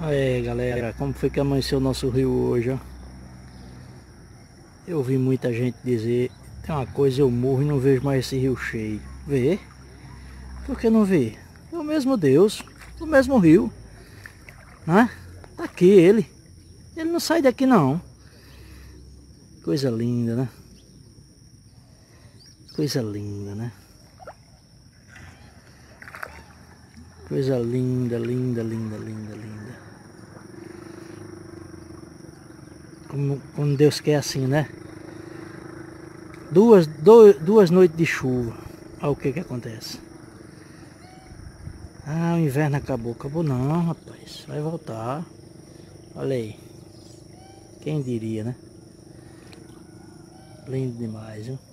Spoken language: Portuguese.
Aí galera, como foi que amanheceu o nosso rio hoje, ó? Eu ouvi muita gente dizer, tem uma coisa, eu morro e não vejo mais esse rio cheio. Vê? Por que não vê? É o mesmo Deus, o mesmo rio, né? Tá aqui ele não sai daqui não. Coisa linda, né? Coisa linda, né? Coisa linda, linda, linda, linda, linda. Como Deus quer assim, né? Duas noites de chuva. Olha o que acontece. Ah, o inverno acabou. Acabou não, rapaz. Vai voltar. Olha aí. Quem diria, né? Lindo demais, viu?